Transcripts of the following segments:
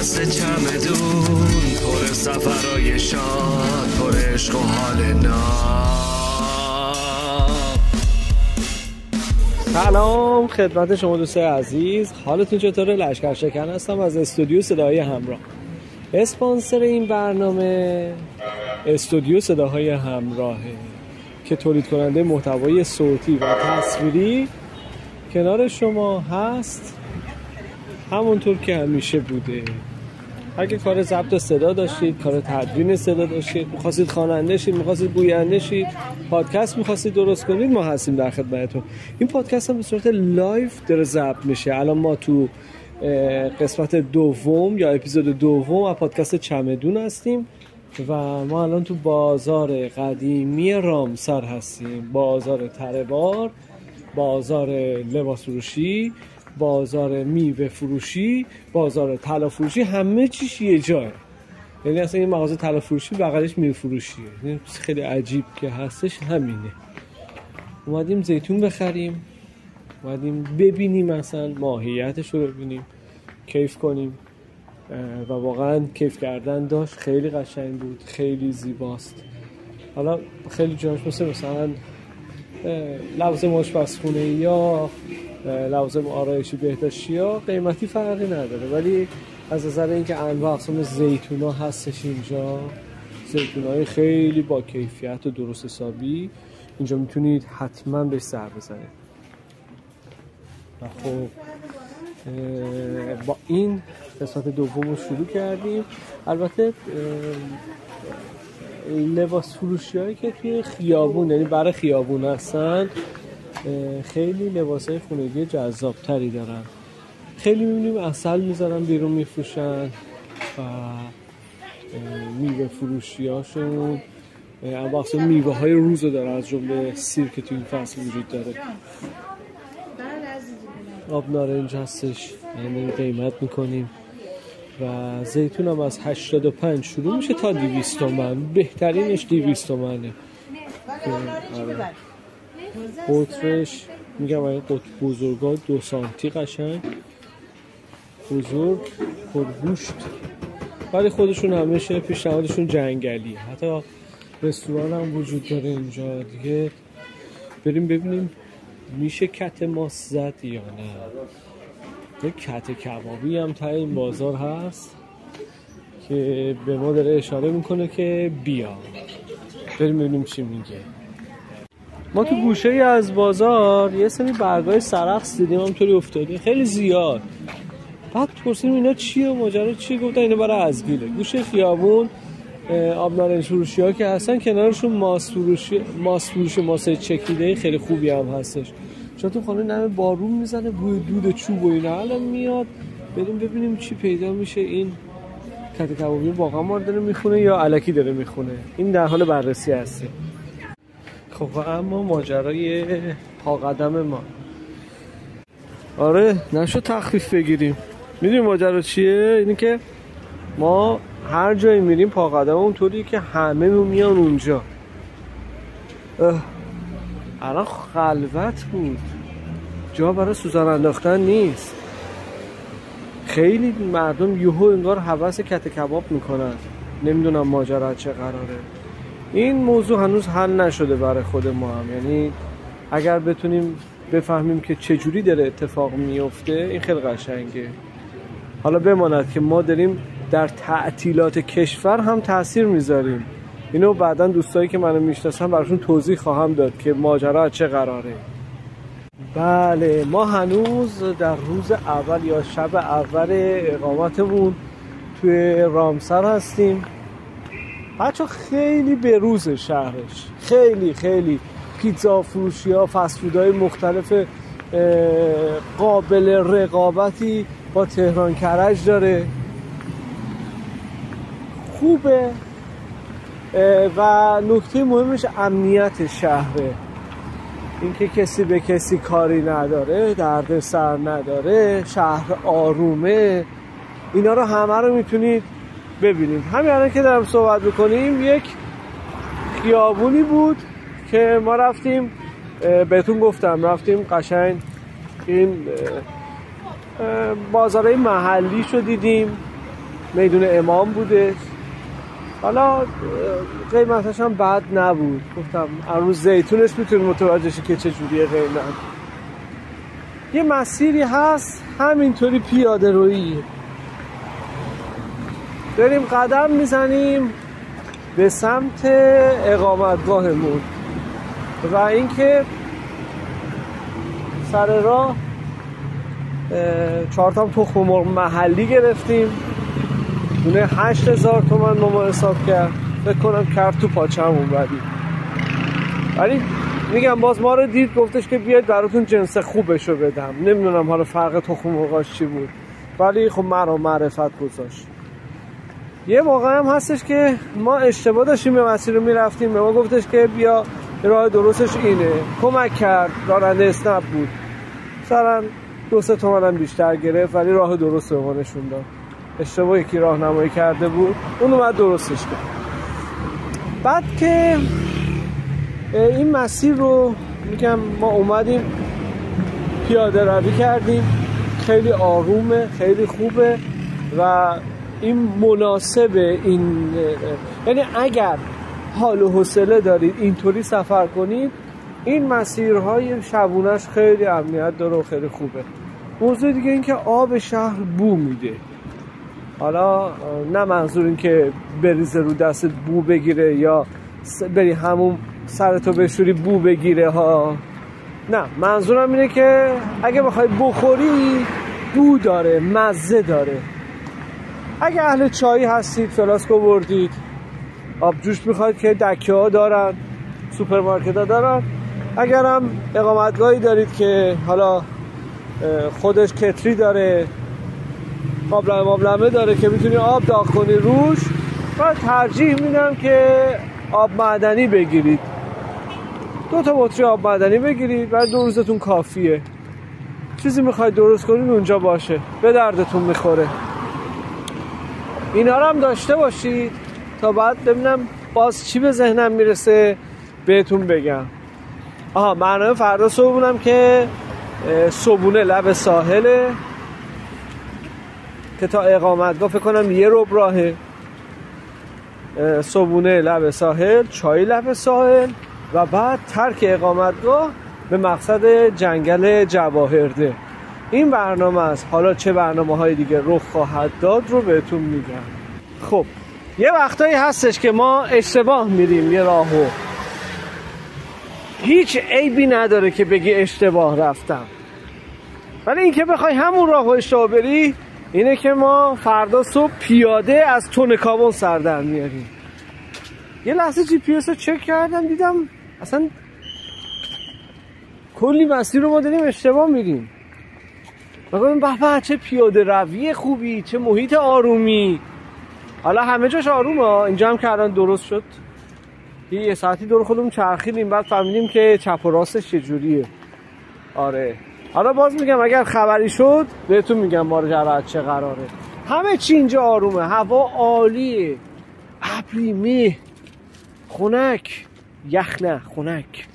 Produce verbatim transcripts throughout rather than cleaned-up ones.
پادکست چمدون، پر سفرهای شاد، پر عشق و حال ناب. سلام خدمت شما دوستای عزیز، حالتون چطوره؟ لشکر شکن هستم از استودیو صداهای همراه. اسپانسر این برنامه استودیو صداهای همراهه که تولید کننده محتوای صوتی و تصویری کنار شما هست، همونطور که همیشه بوده. اگه کار ضبط صدا داشتید، کار تدوین صدا داشتید، می‌خواستید خواننده شید، می‌خواستید گوینده شید، پادکست می‌خواستید درست کنید، ما هستیم در خدمتتون. این پادکست هم به صورت لایو داره ضبط میشه. الان ما تو قسمت دوم یا اپیزود دوم از پادکست چمدون هستیم و ما الان تو بازار قدیمی رامسر هستیم. بازار تره‌بار، بازار لباس فروشی، بازار میوه فروشی، بازار طلا فروشی، همه چیش یه جایه. یعنی اصلا این مغازه طلا فروشی بغلش میوه فروشیه. یعنی خیلی عجیب که هستش همینه. اومدیم زیتون بخریم، اومدیم ببینیم، مثلا ماهیتش رو ببینیم، کیف کنیم و واقعا کیف کردن داشت. خیلی قشنگ بود، خیلی زیباست. حالا خیلی جاش مثل مثلا لوازم آشپزخونه یا لوازم آرایشی بهداشتی ها قیمتی فرقی نداره، ولی از نظر اینکه انواع اقسام زیتونا هستش اینجا، زیتونای خیلی با کیفیت و درست حسابی، اینجا میتونید حتما بهش سر بزنید. و خب با این قسمت دوم رو شروع کردیم. البته لباس فروشی هایی که توی خیابون، یعنی برای خیابون هستن، خیلی لباسای خونگی جذاب تری دارن. خیلی میبینیم عسل میذارن بیرون میفروشن و میوه فروشی هاشون وقتی میوه های روز رو داره، از جمله سیر که توی این فصل وجود داره. آب نارنج هستش، یعنی قیمت میکنیم و زیتون هم از هشتاد و پنج شروع میشه تا دویست تومن. بهترینش دویست تومنه. قطرش میگم این قطر بزرگا دو سانتی قشنگ بزرگ پرگوشت، ولی خودشون همیشه پیشنهادشون جنگلیه. حتی رستوران هم وجود داره اینجا دیگه. بریم ببینیم میشه کت ماست زد یا نه. یه کت کبابی هم تا این بازار هست که به ما داره اشاره میکنه که بیا بریم ببینیم چی میگه. ما تو گوشه ای از بازار یه سری برگای سرخس دیدیم، همونطوری افتاده خیلی زیاد. بعد پرسیدیم اینا چیه، ماجرا چیه؟ گفتن اینا برای ازگیله. گوشه خیابون آب نارنج فروشی ها که هستن، کنارشون ماست فروشی ماست فروشی ماسه چکیده خیلی خوبی هم هستش. چون تو خانه نمه بارون میزنه، بوی دود چوب و اینا الان میاد. بریم ببینیم چی پیدا میشه. این کت کبابی واقعا ما داره میخونه یا الکی داره میخونه؟ این در حال بررسی هسته. خب اما ماجرای پا قدم ما، آره نشو تخفیف بگیریم. میدونی ماجرا چیه؟ اینی که ما هر جایی میریم پا قدم اونطوری که همه میان اونجا. الان خلوت بود، جا برای سوزن انداختن نیست. خیلی مردم یهو انگار هوس کت کباب میکنن. نمیدونم ماجرا چه قراره. این موضوع هنوز حل نشده برای خود ما هم. یعنی اگر بتونیم بفهمیم که چجوری داره اتفاق میفته، این خیلی قشنگه. حالا بماند که ما داریم در تعطیلات کشور هم تأثیر میذاریم. اینو بعداً دوستایی که منو میشناسن براشون توضیح خواهم داد که ماجرا چه قراره. بله ما هنوز در روز اول یا شب اول اقامتمون توی رامسر هستیم. بچه خیلی به روز شهرش، خیلی خیلی پیتزا فروشی ها، فست فودهای مختلف قابل رقابتی با تهران کرج داره، خوبه. و نکته مهمش امنیت شهره، اینکه کسی به کسی کاری نداره، درد سر نداره، شهر آرومه. اینا رو همه رو میتونید ببینید. همین الان که دارم صحبت بکنیم یک خیابونی بود که ما رفتیم، بهتون گفتم رفتیم قشنگ این بازارهای محلی شو دیدیم میدون امام بودش. حالا قیمتش هم بد نبود، گفتم روز زیتونش میتونی متوجه شی که چه جوریه قیمت. یه مسیری هست همینطوری پیاده رویی، داریم قدم میزنیم به سمت اقامتگاهمون و اینکه سر راه چهار تا تخم مرغ محلی گرفتیم، دونه هشت هزار تومن ما حساب کرد، فکر کنم کرد تو پاچمون بدی. ولی میگم باز ما رو دید، گفتش که بیاید براتون جنس خوبشو بدم. نمیدونم حالا فرق تخم مرغاش چی بود، ولی خب مرا معرفت گذاشت. یه موقع هم هستش که ما اشتباه داشتیم به مسیر رو میرفتیم، به ما گفتش که بیا راه درستش اینه، کمک کرد، راننده اسنپ بود، مثلا دو سه تومن هم بیشتر گرفت ولی راه درست به ما نشون داد. اشتباهی که راهنمایی کرده بود اون اومد درستش کرد. بعد که این مسیر رو میگم ما اومدیم پیاده روی کردیم، خیلی آرومه، خیلی خوبه و این مناسبه. این یعنی اگر حال و حوصله دارید اینطوری سفر کنید، این مسیرهای شبونش خیلی امنیت داره و خیلی خوبه. موضوع دیگه این که آب شهر بو میده. حالا نه منظور این که بریزه رو دست بو بگیره یا بری همون سرتو بشوری بو بگیره ها، نه، منظورم اینه که اگه بخوای بخوری بو داره، مزه داره. اگه اهل چایی هستید فلاسکو بردید، آب جوش میخواید که دکه ها دارن، سوپرمارکت ها دارن. اگرم اقامتگاهی دارید که حالا خودش کتری داره، قابلمه مابلمه داره که میتونی آب داغ کنی روش، من ترجیح میدم که آب معدنی بگیرید. دو تا بطری آب معدنی بگیرید و دو روزتون کافیه. چیزی میخواید درست کنید اونجا باشه، به دردتون میخوره. اینا رو هم داشته باشید تا بعد ببینم باز چی به ذهنم میرسه بهتون بگم. آها، برنامه فردا صبحونم که صبحونه لب ساحله که تا اقامتگاه فکر کنم یه ربع راهه. صبحونه لب ساحل، چای لب ساحل و بعد ترک اقامتگاه به مقصد جنگل جواهرده. این برنامه است. حالا چه برنامه های دیگه رخ خواهد داد رو بهتون میگم. خب یه وقتایی هستش که ما اشتباه میریم یه راهو، هیچ عیبی نداره که بگی اشتباه رفتم، ولی این که بخوای همون راهو اشتباه بری اینه که ما فردا صبح پیاده از تونکابون سر در میاریم. یه لحظه جی پی اس رو چک کردم، دیدم اصلا کلی مسیر رو ما داریم اشتباه میریم. بگم به به چه پیاده روی خوبی، چه محیط آرومی. حالا همه جاش آرومه، اینجا هم که الان درست شد یه ساعتی دور خودمون چرخیدیم، بعد فهمیدیم که چپ و راستش چجوریه. آره حالا باز میگم اگر خبری شد بهتون میگم ماجرا چه قراره. همه چی اینجا آرومه، هوا عالیه، ابری، مه، خنک، یخ نه خنک.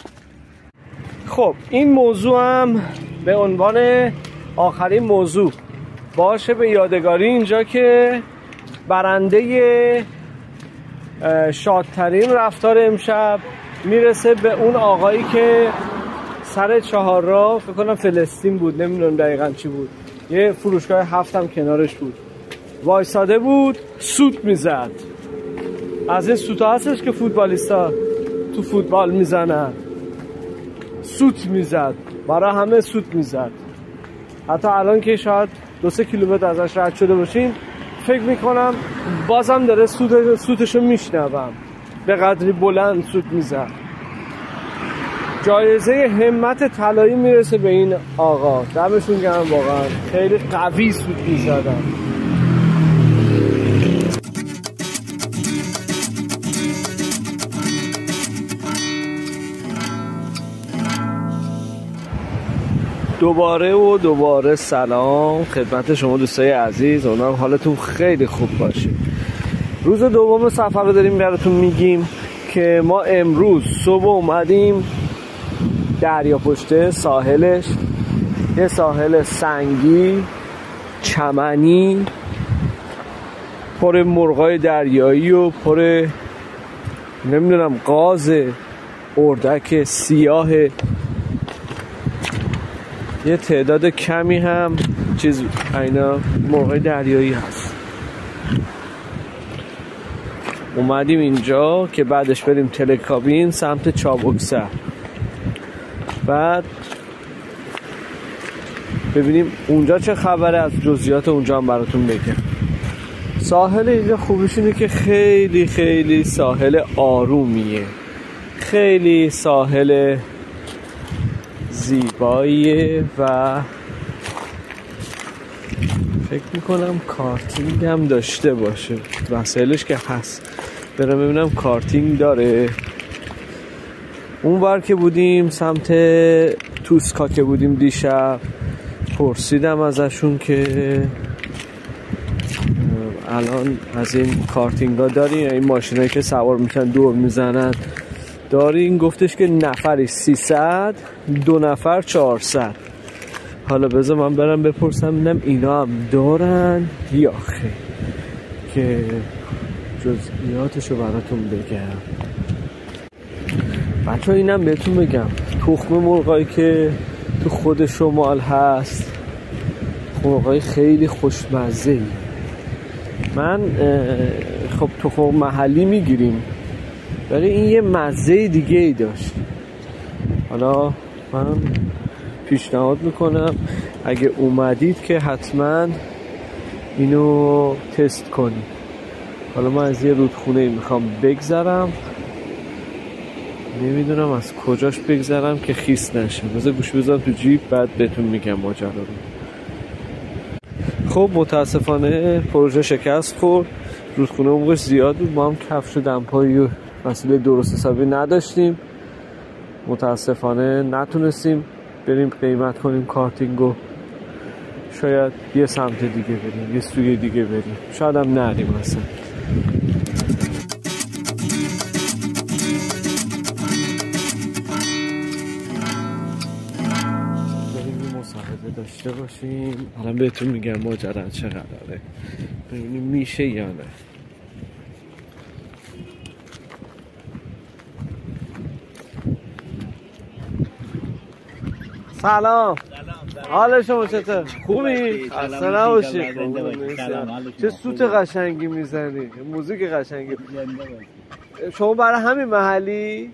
خب این موضوع هم به عنوان آخرین موضوع باشه به یادگاری اینجا که برنده شادترین رفتار امشب میرسه به اون آقایی که سر چهار راه، فکر کنم فلسطین بود، نمیدونم دقیقاً چی بود، یه فروشگاه هفتم کنارش بود، وایساده بود سوت میزد. از این سوتا هستش که فوتبالیستا تو فوتبال میزنن، سوت میزد، برای همه سوت میزد. حتی الان که شاید دو سه کیلومتر ازش رد شده باشیم فکر میکنم بازم داره سوت سوتشو میشنوم، به قدری بلند سوت میزد. جایزه همت طلایی میرسه به این آقا، دمشون گرم، واقعا خیلی قوی سوت میزدن. دوباره و دوباره سلام خدمت شما دوستای عزیز، اونم حالتون خیلی خوب باشه. روز دوم سفر رو داریم براتون میگیم که ما امروز صبح اومدیم دریا پشته، ساحلش یه ساحل سنگی، چمنی، پر مرغای دریایی و پر نمیدونم قاز، اردک سیاه، یه تعداد کمی هم چیز اینا مرغای دریایی هست. اومدیم اینجا که بعدش بریم تلکابین سمت چابکسر، بعد ببینیم اونجا چه خبره، از جزئیات اونجا هم براتون بگم. ساحل اینجا خوبیش اینه که خیلی خیلی ساحل آرومیه، خیلی ساحل زیباییه و فکر میکنم کارتینگ هم داشته باشه، وسایلش که هست. برم ببینم کارتینگ داره. اون ور که بودیم سمت توسکا که بودیم دیشب، پرسیدم ازشون که الان از این کارتینگ ها داری، این ماشینایی که سوار میشن دور میزنن دارین؟ گفتش که نفری سیصد، دو نفر چهارصد. حالا بذار من برم بپرسم ببینم اینا هم دارن یا خیر که جزئیاتشو براتون بگم. بچه ها اینم بهتون بگم، تخم مرغایی که تو خود شمال هست مرغای خیلی خوشمزه‌ای. من خب تخم محلی میگیریم ولی این یه مزه دیگه ای داشت. حالا من پیشنهاد میکنم اگه اومدید که حتما اینو تست کنید. حالا من از یه رودخونه میخوام بگذرم، نمیدونم از کجاش بگذرم که خیس نشه. بذار گوش بذارم تو جیب بعد بهتون میگم ماجرا رو. خب متاسفانه پروژه شکست خورد، رودخونه اونقدر زیاد بود، ما هم کفش و دمپایی و وسیله درست حسابی نداشتیم. متاسفانه نتونستیم بریم قیمت کنیم کارتینگو. شاید یه سمت دیگه بریم، یه سوی دیگه بریم، شاید هم نریم اصلا. بریم یه مصاحبه داشته باشیم، الان بهتون میگم ماجرا چه قراره، ببینیم میشه یا نه. سلام. حال شما چطور؟ خوبی؟ خسته نباشی. چه سوت قشنگی میزنی، موزیک قشنگی. شما برای همین محلی؟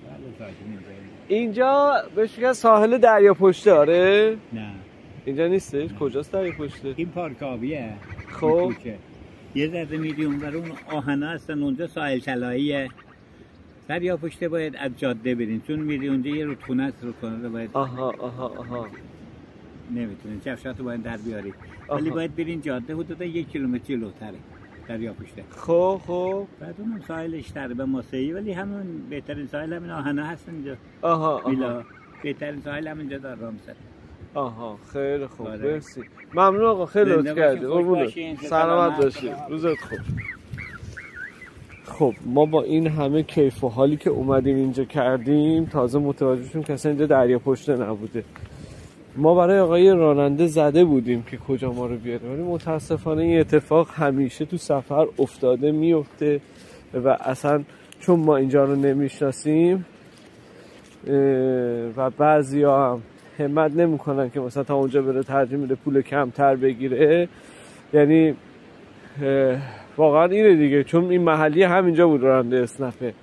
اینجا بهش میگن ساحل دریا پشته. آره؟ نه اینجا نیستش. کجاست دریا پشته؟ این پارک آبیه. خب یه ذره میری اونور، اون آهنا هستن اونجا ساحل طلاییه. دریا پشته باید از جاده برین، چون میری اونجا یه رودخونه است، رودخونه رو باید آها آها آها نمیتونین کفشاتو باید در بیاری، ولی باید برین جاده حدود یک کیلومتر جلوتره دریا پشته. خب خب بعد اونم ساحلش تقریبا ماسه‌ای، ولی همون بهترین ساحل همین آهنا هستن اینجا. آها آها میلا بهترین ساحل همینجا در رامسر. آها خیلی خوب، مرسی، ممنون آقا، خیلی لطف کردید. قربونت، سلامت باشید، روزت خوب. خب ما با این همه کیف و حالی که اومدیم اینجا کردیم تازه متوجه شدیم که اصلا اینجا دریا پشته نبوده. ما برای آقای راننده زده بودیم که کجا ما رو بیاره، ولی متاسفانه این اتفاق همیشه تو سفر افتاده میفته و اصلا چون ما اینجا رو نمیشناسیم و بعضیا هم همت نمیکنن که مثلا تا اونجا بره، ترجیح میده پول کمتر بگیره. یعنی واقعا اینه دیگه، چون این محلی همینجا بود، راننده اسنپه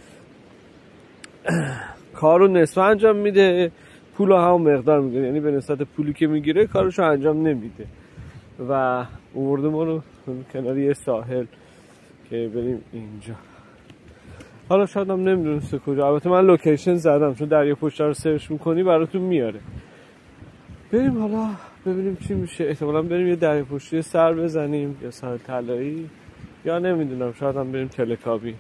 کارو نصف انجام میده، پولو هم مقدار میگیره، یعنی به نسبت پولی که میگیره کارشو انجام نمیده و آورده ما رو کنار یه ساحل که بریم اینجا. حالا شاید هم نمیدونسته کجا، البته من لوکیشن زدم چون دریا پشت رو سرچ میکنی براتون میاره. بریم حالا ببینیم چی میشه. احتمالا بریم یه دریا پشتی سر بزنیم یا ساحل طلایی، یا نمیدونم شاید هم بریم تلکابین.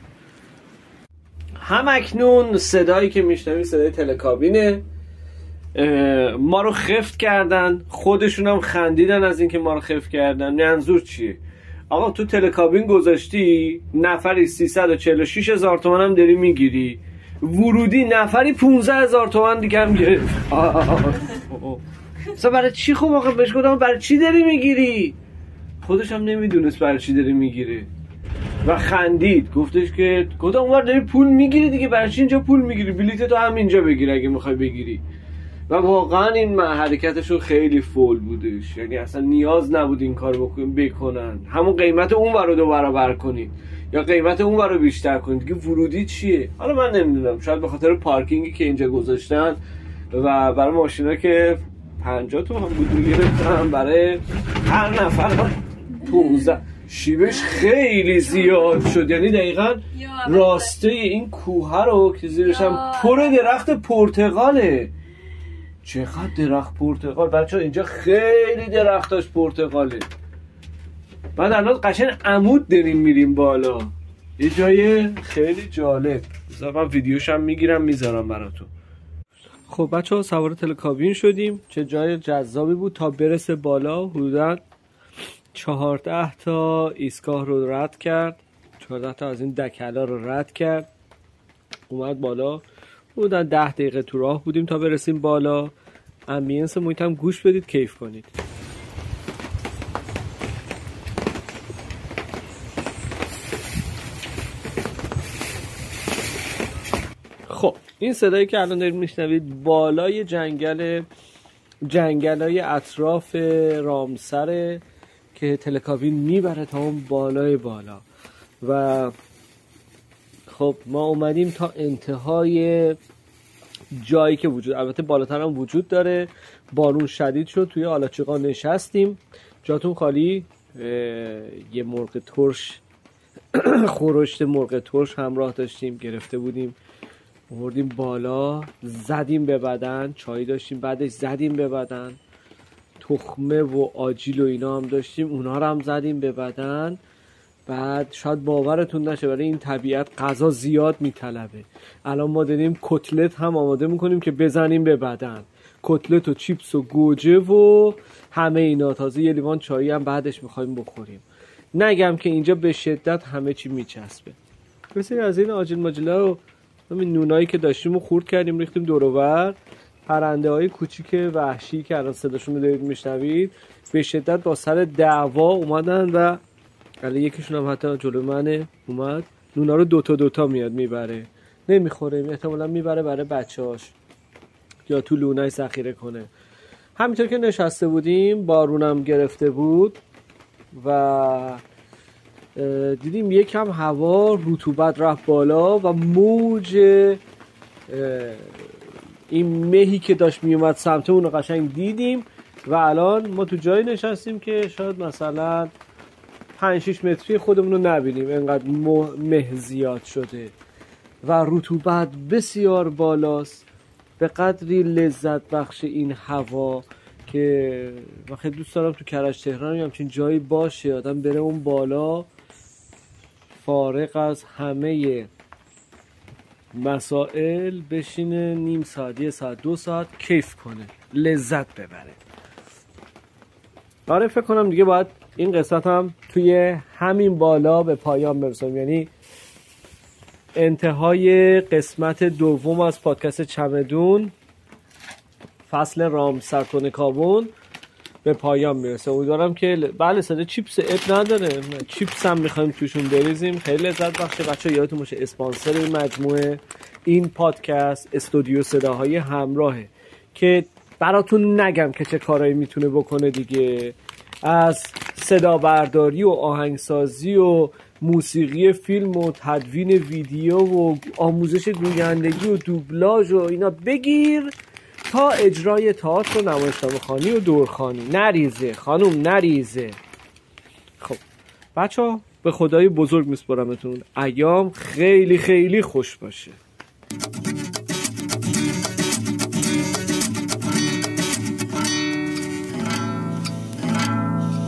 هم اکنون صدایی که میشنوی صدای تلکابینه. ما رو خفت کردن، خودشون هم خندیدن از اینکه ما رو خفت کردن. منظور چیه؟ آقا تو تلکابین گذاشتی نفری سیصد و چهل و شش هزار تومان هم داری میگیری، ورودی نفری پانزده هزار تومان دیگه هم گرفت. برای چی؟ خب آقا بهش گفتم برای چی داری میگیری؟ خودش هم نمیدونست برای چی داره میگیره و خندید. گفتش که گفتم اونور داری پول میگیری دیگه، برای چی اینجا پول میگیری؟ بلیت تو هم اینجا بگیر اگه میخوای بگیری. و واقعا این حرکتشون خیلی فول بودش، یعنی اصلا نیاز نبود این کار بکنن. همون قیمت اون ور رو دو برابر کنید یا قیمت اون ور رو بیشتر کنید دیگه. ورودی چیه؟ حالا من نمیدونم، شاید به خاطر پارکینگی که اینجا گذاشتن و برای ماشینا که پنجاه تومن بود میگرفتن، برای هر نفر پونزده. شیبش خیلی زیاد شد، یعنی دقیقاً راسته این کوه رو که زیرش هم پر درخت پرتقاله. چقدر درخت پرتقال بچه ها اینجا، خیلی درختاش پرتقاله. بعد الان قشنگ عمود داریم میریم بالا، یه جای خیلی جالب. بذار من ویدیوش هم میگیرم میذارم براتون. خب بچه ها سوار تلکابین شدیم، چه جای جذابی بود. تا برسه بالا حدودا چهارده تا ایستگاه رو رد کرد، چهارده تا از این دکلا رو رد کرد، اومد بالا. حدودا ده دقیقه تو راه بودیم تا برسیم بالا. امبینس محیط هم گوش بدید، کیف کنید. خب این صدایی که الان دارید میشنوید بالای جنگل جنگلای اطراف رامسره که تلکابین میبره تا اون بالای بالا. و خب ما اومدیم تا انتهای جایی که وجود، البته بالاتر هم وجود داره. بارون شدید شد، توی آلاچیقا نشستیم، جاتون خالی. یه مرغ ترش خورشت مرغ ترش همراه داشتیم، گرفته بودیم آوردیم بالا، زدیم به بدن. چای داشتیم بعدش زدیم به بدن. تخمه و آجیل و اینا هم داشتیم، اونا رو هم زدیم به بدن. بعد شاید باورتون نشه برای این طبیعت غذا زیاد میطلبه. الان ما داریم کتلت هم آماده میکنیم که بزنیم به بدن، کتلت و چیپس و گوجه و همه اینا. تازه یه لیوان چایی هم بعدش میخوایم بخوریم. نگم که اینجا به شدت همه چی میچسبه. مثل از این آجیل ماجلا و همین نونایی که داشتیم و خورد کردیم، ریختیم دور و بر. پرنده های کوچیک وحشی که الان صداشون رو دارید میشنوید به شدت با سر دعوا اومدن و الان یکیشون هم حتی جلو منه اومد، نونا رو دوتا دوتا میاد میبره، نمیخوره، احتمالا میبره برای بچه‌هاش یا تو لونای ذخیره کنه. همینطور که نشسته بودیم بارونم گرفته بود و دیدیم یکم هوا رطوبت رفت بالا و موج این مهی که داشت میومد سمتمون رو قشنگ دیدیم. و الان ما تو جایی نشستیم که شاید مثلا پنج شش متری خودمون رو نبینیم، انقدر مه زیاد شده و رطوبت بسیار بالاست. به قدری لذت بخش این هوا که من خیلی دوست دارم تو کرج تهران همچین جایی باشه، آدم بره اون بالا فارغ از همه مسائل بشینه نیم ساعت، یه ساعت، دو ساعت کیف کنه، لذت ببره. آره فکر کنم دیگه باید این قصت هم توی همین بالا به پایان برسونم، یعنی انتهای قسمت دوم از پادکست چمدون فصل رامسر تونکابون به پایان میرسه. امیدوارم که بله صدا چیپس اب نداره، چیپس هم میخوایم توشون بریزیم، خیلی لذت بخشه. بچه یادتون باشه اسپانسر این مجموعه این پادکست استودیو صداهای همراهه که براتون نگم که چه کارایی میتونه بکنه دیگه، از صدا برداری و آهنگسازی و موسیقی فیلم و تدوین ویدیو و آموزش گویندگی و دوبلاژ و اینا بگیر تا اجرای تئاتر و نمایشنامه خوانی و دورخوانی. نریزه خانوم نریزه. خب بچه ها به خدای بزرگ میسپارمتون، ایام خیلی خیلی خوش باشه.